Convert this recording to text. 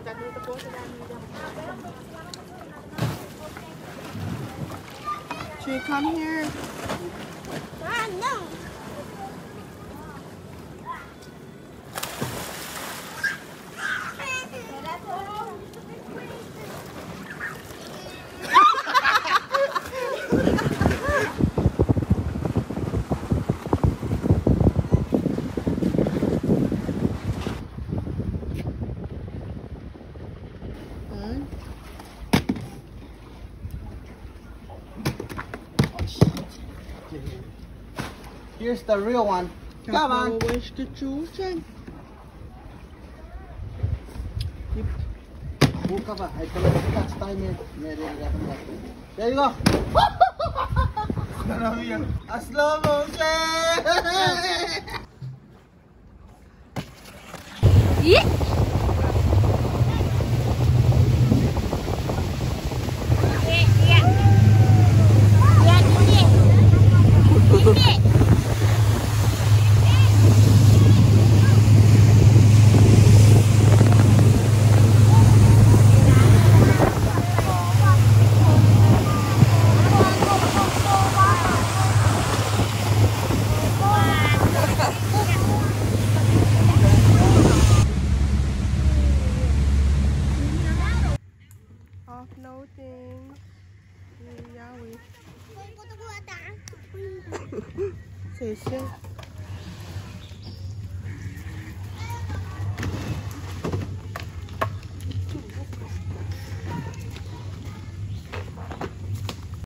Should we come here? No. Here's the real one. Come on. Wish to choose. Buka pa. I cannot touch time here. There you go. A slow motion. Yeah. Offloading. Yeah, we. 谢谢。